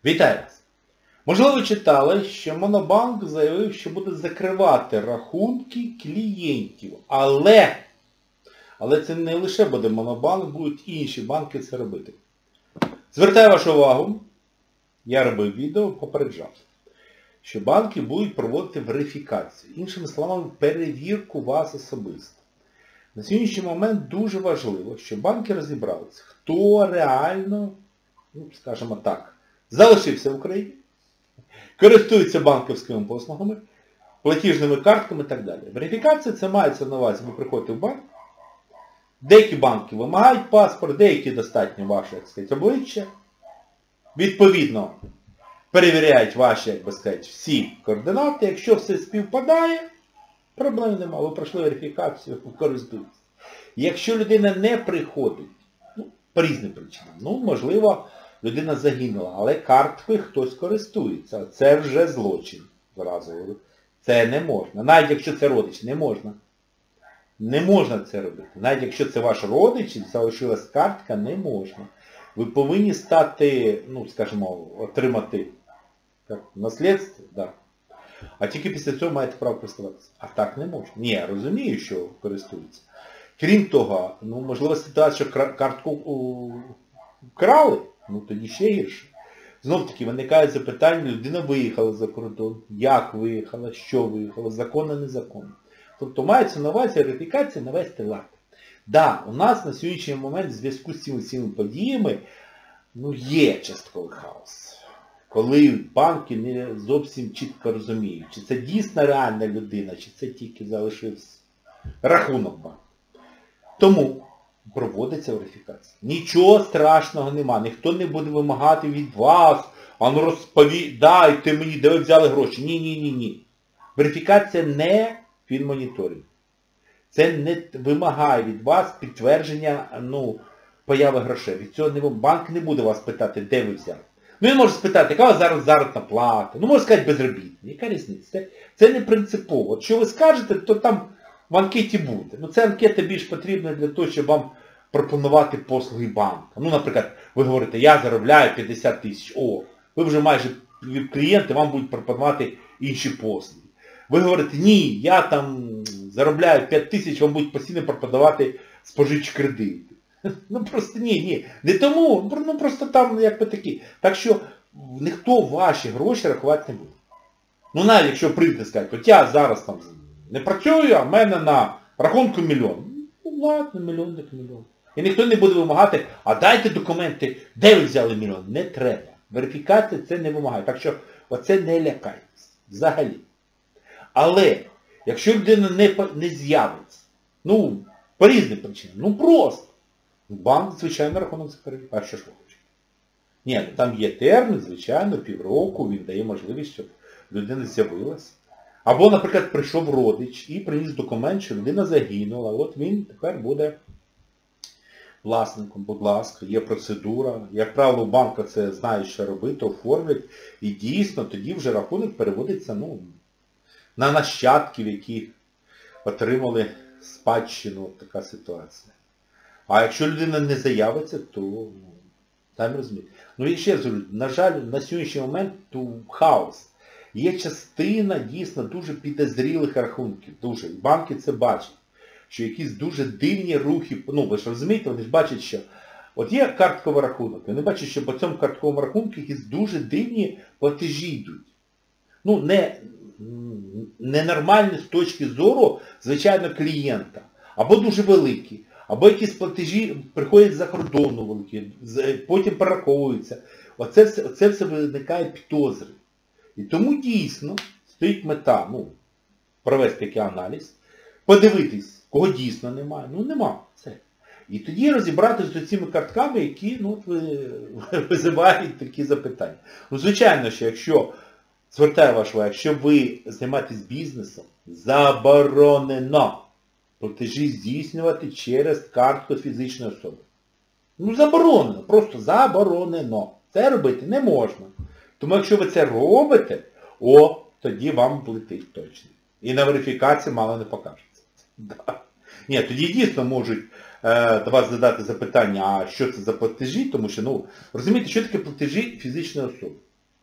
Вітаю вас! Можливо, ви читали, що Монобанк заявив, що буде закривати рахунки клієнтів. Але це не лише буде Монобанк, будуть і інші банки це робити. Звертаю вашу увагу, я робив відео, попереджав, що банки будуть проводити верифікацію. Іншими словами, перевірку вас особисто. На сьогоднішній момент дуже важливо, щоб банки розібралися, хто реально, скажімо так, залишився в Україні, користується банківськими послугами, платіжними картками і так далі. Верифікація це мається на увазі, ви приходите в банк, деякі банки вимагають паспорт, деякі достатньо ваше, як сказати, обличчя, відповідно перевіряють ваші, як би сказати, всі координати, якщо все співпадає, проблем немає, ви пройшли верифікацію, користуєтесь. Якщо людина не приходить, по різним причинам, можливо, людина загинула, але карткою хтось користується. Це вже злочин. Зразу говорю. Це не можна. Навіть якщо це родич, не можна. Не можна це робити. Навіть якщо це ваш родич і залишилась картка, не можна. Ви повинні стати, скажімо, отримати наслідство, да. А тільки після цього маєте право користуватися. А так не можна. Ні, я розумію, що користуються. Крім того, можливо ситуація, що картку вкрали, тоді ще гірше. Знов-таки виникає запитання, людина виїхала за кордон, як виїхала, що виїхала, законно, незаконно. Тобто мається на увазі верифікація навести лад. Так, у нас на сьогоднішній момент в зв'язку з цими подіями є частковий хаос. Коли банки не зовсім чітко розуміють, чи це дійсно реальна людина, чи це тільки залишився рахунок банку. Тому проводиться верифікація. Нічого страшного нема. Ніхто не буде вимагати від вас, розповідайте мені, де ви взяли гроші. Ні. Верифікація не фінмоніторинг. Це не вимагає від вас підтвердження появи грошей. Від цього банк не буде вас питати, де ви взяли. Він може спитати, яка у вас зараз заробітна плата. Може сказати безробітна. Яка різниця? Це не принципово. От що ви скажете, то там в анкеті буде. Ця анкета більш потрібна для того, щоб вам пропонувати послуги банку. Наприклад, ви говорите, я заробляю 50 тисяч. Ви вже майже клієнти, вам будуть пропонувати інші послуги. Ви говорите, ні, я там заробляю 5 тисяч, вам будуть постійно пропонувати споживчі кредити. Просто ні. Не тому, просто там якби такі. Так що ніхто ваші гроші рахувати не буде. Навіть якщо прийдете сказати, от я зараз там не працюю, а в мене на рахунку мільйон. Ладно, мільйон, так мільйон. І ніхто не буде вимагати, а дайте документи, де ви взяли мільйон. Не треба. Верифікація це не вимагає. Так що оце не лякайтеся. Взагалі. Але, якщо людина не з'явиться, по різним причинам, просто, банк, звичайно, рахунок закриє. А що ж ви хочете? Ні, там є термін, звичайно, півроку, він дає можливість, щоб людина з'явилася. Або, наприклад, прийшов родич і приніс документ, що людина загинула. От він тепер буде власником, будь ласка, є процедура. Як правило, у банку це знають, що робити, оформлять. І дійсно, тоді вже рахунок переводиться на нащадків, які отримали спадщину. От така ситуація. А якщо людина не заявиться, то там розумієте. І ще раз говорю, на жаль, на сьогоднішній момент хаос. Є частина дійсно дуже підозрілих рахунків. Дуже. І банки це бачать. Що якісь дуже дивні рухи, ви ж розумієте, вони ж бачать, що от є картковий рахунок. Вони бачать, що по цьому картковому рахунку якісь дуже дивні платежі йдуть. Ненормальні з точки зору, звичайно, клієнта. Або дуже великі. Або якісь платежі приходять з-за кордону великі, потім перераховуються. Оце все виникає підозри. І тому дійсно стоїть мета, провести такий аналіз, подивитись, кого дійсно немає. Нема. Все. І тоді розібратися з цими картками, які визивають такі запитання. Звичайно, що якщо, звертаю вашу увагу, якщо ви займаєтесь бізнесом, заборонено платежі здійснювати через картку фізичної особи. Заборонено, просто заборонено. Це робити не можна. Тому якщо ви це робите, тоді вам влетить точно. І на верифікації мало не покажеться. Да. Ні, тоді дійсно можуть до вас задати запитання, а що це за платежі, тому що, розумієте, що таке платежі фізичної особи?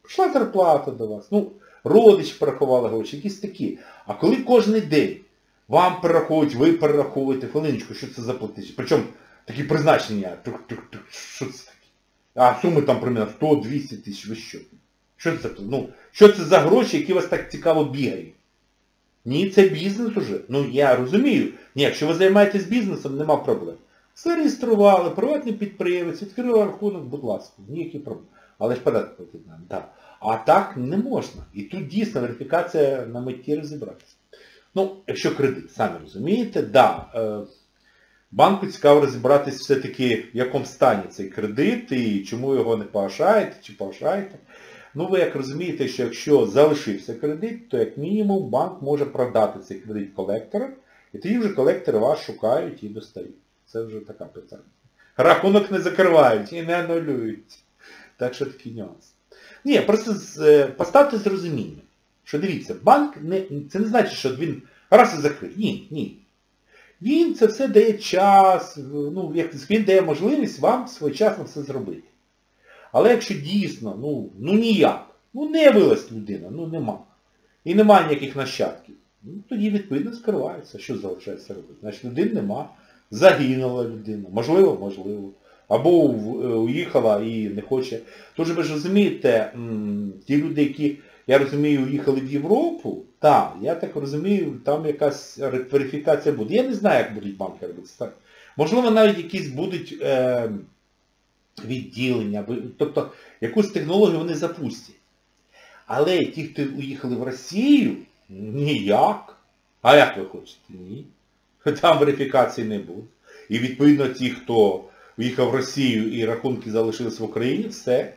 Прийшла зарплата до вас. Ну, родичі порахували гроші, якісь такі. А коли кожен день вам перераховують, ви перераховуєте, хвилиночку, що це за платіж? Причому такі призначення, що це таке? А суми там примерно 100-200 тисяч, ви що? Що це? Ну, що це за гроші, які вас так цікаво бігають? Ні, це бізнес уже. Ну, я розумію. Ні, якщо ви займаєтесь бізнесом, нема проблем. Зареєстрували, приватний підприємець, відкрили рахунок, будь ласка, ніякі проблеми. Але ж податки платити нам, так. А так не можна. І тут дійсно верифікація на меті розібратися. Ну, якщо кредит, самі розумієте, да, банку цікаво розібратися все-таки, в якому стані цей кредит і чому його не погашаєте, чи погашаєте. Ну, ви як розумієте, що якщо залишився кредит, то як мінімум банк може продати цей кредит колектору, і тоді вже колектори вас шукають і достають. Це вже така питання. Рахунок не закривають і не анулюють. Так що такий нюанс. Ні, просто поставте з розумінням, що дивіться, банк, це не значить, що він раз і закрив. Ні. Він це все дає час, ну, він дає можливість вам своєчасно все зробити. Але якщо дійсно, ну ніяк, не вилазь людина, нема. І немає ніяких нащадків, тоді відповідно скривається. Що залишається робити? Значить, людини нема, загинула людина, можливо. Або уїхала і не хоче. Тож ви ж розумієте, ті люди, які, я розумію, уїхали в Європу, так, я так розумію, там якась верифікація буде. Я не знаю, як будуть банки робити. Так. Можливо, навіть якісь будуть відділення, тобто якусь технологію вони запустять. Але ті, хто уїхали в Росію, ніяк. А як ви хочете? Ні. Там верифікації не буде. І відповідно ті, хто уїхав в Росію і рахунки залишились в Україні, все.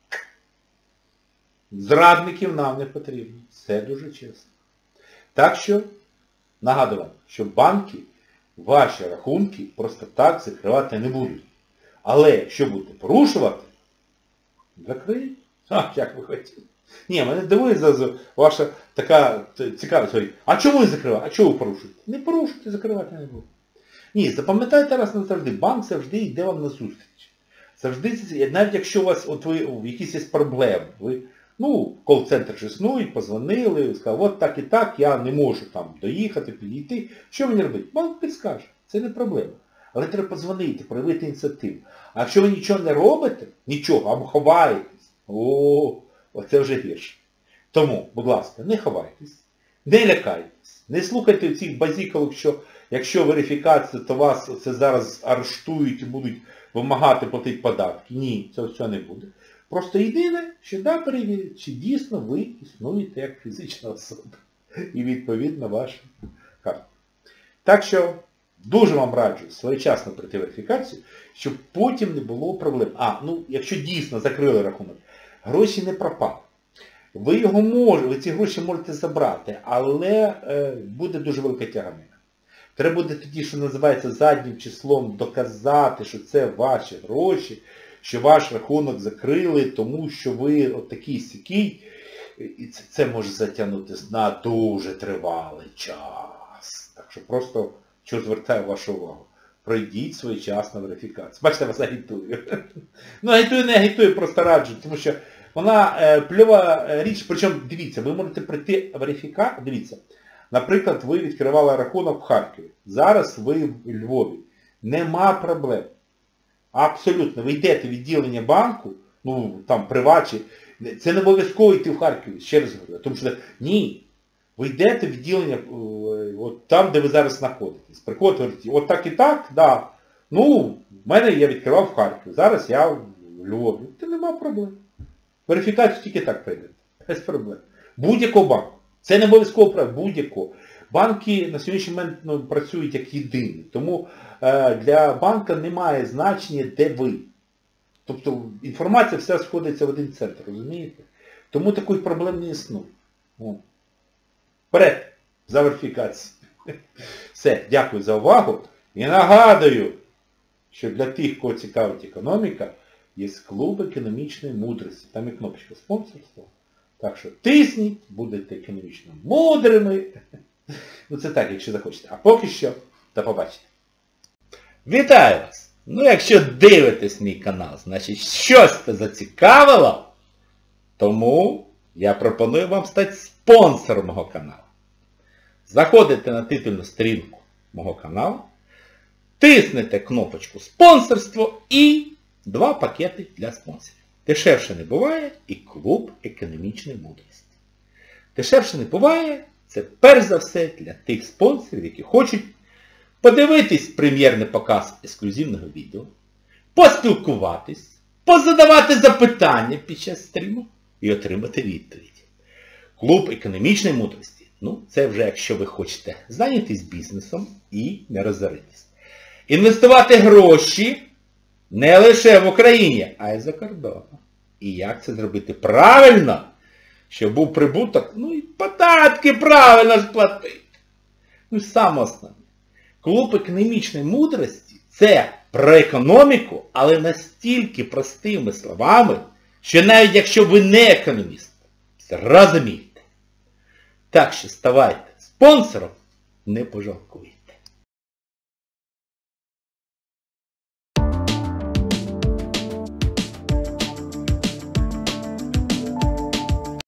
Зрадників нам не потрібно. Все дуже чесно. Так що, нагадую вам, що банки ваші рахунки просто так закривати не будуть. Але якщо будете порушувати, закриють. Як ви хотіли. Ні, мене дивує зразу ваша така цікавість. А чому не закривати? А чого ви порушуєте? Не порушуйте, закривати не буде. Ні, запам'ятайте раз назавжди, банк завжди йде вам на зустріч. Завжди, навіть якщо у вас якісь є проблеми, ви, кол-центр ж існують, позвонили, сказали, от так і так, я не можу там доїхати, підійти. Що мені робити? Банк підскаже, це не проблема. Але треба подзвонити, проявити ініціативу. А якщо ви нічого не робите, нічого, або ховаєтесь, оце вже гірше. Тому, будь ласка, не ховайтесь, не лякайтесь, не слухайте цих базікалок, що якщо верифікація, то вас це зараз арештують і будуть вимагати платити податки. Ні, цього не буде. Просто єдине, що перевірять, чи дійсно ви існуєте як фізична особа. І відповідно ваша карта. Так що дуже вам раджу своєчасно пройти верифікацію, щоб потім не було проблем. Якщо дійсно закрили рахунок, гроші не пропали. Ви ці гроші можете забрати, але буде дуже велика тяганина. Треба буде тоді, що називається, заднім числом доказати, що це ваші гроші, що ваш рахунок закрили, тому що ви такий-сякий, і це може затягнути на дуже тривалий час. Так що просто, що звертаю вашу увагу, пройдіть своєчасну верифікацію. Бачите, вас агітую. Агітую, не агітую, просто раджу, тому що вона пльова річ, причому, дивіться, ви можете пройти верифікацію, дивіться, наприклад, ви відкривали рахунок в Харкові, зараз ви в Львові, нема проблем. Абсолютно, ви йдете в відділення банку, там приватчі, це не обов'язково йти в Харкові, ще раз говорю, тому що, ні, ви йдете в відділення, от там, де ви зараз знаходитесь, приходите, говорите, от так і так, да, в мене я відкривав в Харкові, зараз я в Львові, це нема проблем. Верифікацію тільки так прийдете, без проблем. Будь-якого банку. Це не обов'язково правда, будь-якого. Банки на сьогоднішній момент працюють як єдині. Тому для банка немає значення, де ви. Тобто інформація вся сходиться в один центр, розумієте? Тому таких проблем не існує. Вперед, за верифікацію. Все, дякую за увагу. І нагадую, що для тих, кого цікавить економіка, є клуб економічної мудрості. Там є кнопочка спонсорства. Так що тисніть, будете економічно мудрими. Це так, якщо захочете. А поки що, до побачення. Вітаю вас! Якщо дивитесь мій канал, значить щось це зацікавило, Тому я пропоную вам стати спонсором мого каналу. Заходите на титульну сторінку мого каналу, тиснете кнопочку «Спонсорство» і 2 пакети для спонсорів. Дешевше не буває і клуб економічної мудрості. Дешевше не буває – це перш за все для тих спонсорів, які хочуть подивитись прем'єрний показ ексклюзивного відео, поспілкуватись, позадавати запитання під час стріму і отримати відповідь. Клуб економічної мудрості. Це вже якщо ви хочете зайнятись бізнесом і не розоритись. Інвестувати гроші не лише в Україні, а й за кордоном. І як це зробити правильно, щоб був прибуток, і податки правильно сплатити. Саме основне. Клуб економічної мудрості – це про економіку, але настільки простими словами, що навіть якщо ви не економіст, зрозумієте. Так що ставайте спонсором, не пожалкуйте.